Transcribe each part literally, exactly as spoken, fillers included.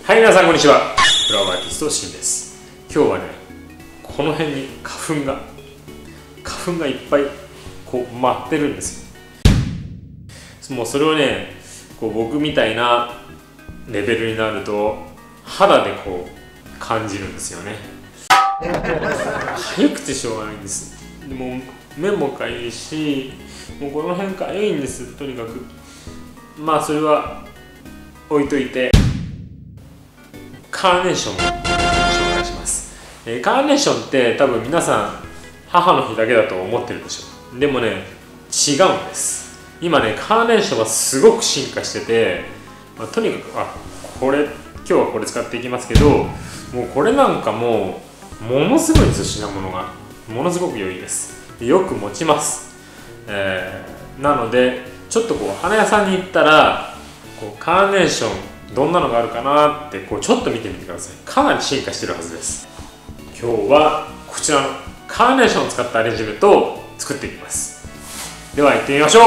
はい、皆さんこんにちは。フラワーアーティストしんです。今日はね、この辺に花粉が花粉がいっぱいこう舞ってるんですよ。もうそれをね、こう僕みたいなレベルになると肌でこう感じるんですよね。痒くてしょうがないんです。でも目もかゆいし、もうこの辺かゆいんです。とにかくまあそれは置いといて、カーネーションを紹介します。えー、カーネーションって多分皆さん母の日だけだと思ってるでしょ。でもね、違うんです。今ね、カーネーションはすごく進化してて、まあ、とにかくあこれ今日はこれ使っていきますけど、もうこれなんかもうものすごいです。品物がものすごく良いです。よく持ちます。えー、なのでちょっとこう花屋さんに行ったらこうカーネーションどんなのがあるかなってこうちょっと見てみてください。かなり進化してるはずです。今日はこちらのカーネーションを使ったアレンジメントを作っていきます。では行ってみましょう。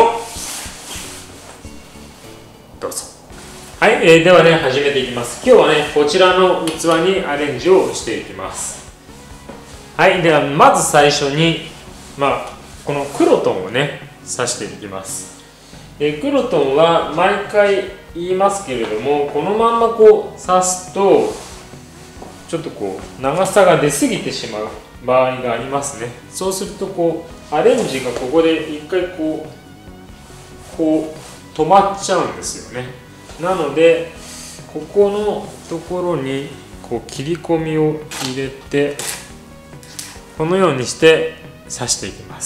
どうぞ。はい、えー、ではね始めていきます。今日はねこちらの器にアレンジをしていきます。はい、ではまず最初にまあこのクロトンをね刺していきます。えー、クロトンは毎回言いますけれども、このまんまこう刺すとちょっとこう長さが出過ぎてしまう場合がありますね。そうするとこうアレンジがここで一回こうこう止まっちゃうんですよね。なのでここのところにこう切り込みを入れてこのようにして刺していきます。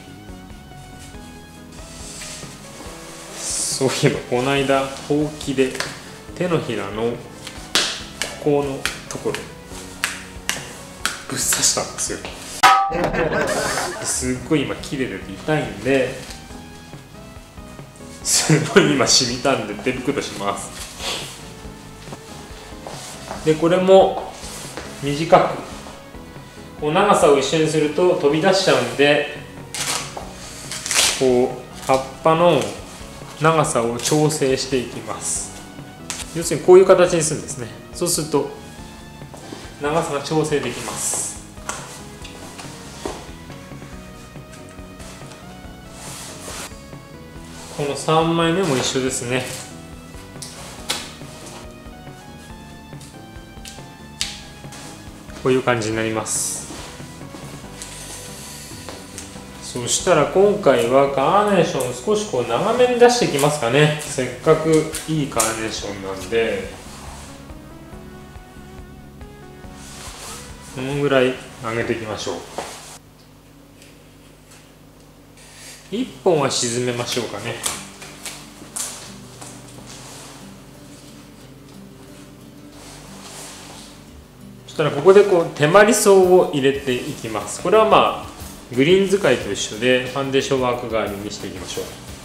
そういえばこの間ほうきで手のひらのここのところぶっ刺したんですよ。すっごい今切れてて痛いんで、すごい今染みたんで手袋します。でこれも短くこう長さを一緒にすると飛び出しちゃうんで、こう葉っぱの長さを調整していきます。要するにこういう形にするんですね。そうすると長さが調整できます。このさんまいめも一緒ですね。こういう感じになります。そしたら今回はカーネーションを少しこう長めに出していきますかね。せっかくいいカーネーションなんで、このぐらい上げていきましょう。いっぽんは沈めましょうかね。そしたらここでこう手まり草を入れていきます。これはまあグリーン使いと一緒でファンデーションワーク代わりにしていきましょう。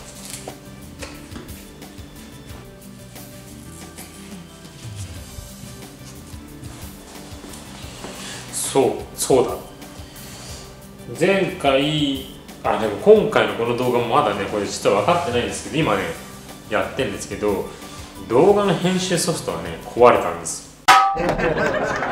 そうそうだ、前回あでも今回のこの動画もまだねこれ実は分かってないんですけど、今ねやってるんですけど、動画の編集ソフトはね壊れたんです。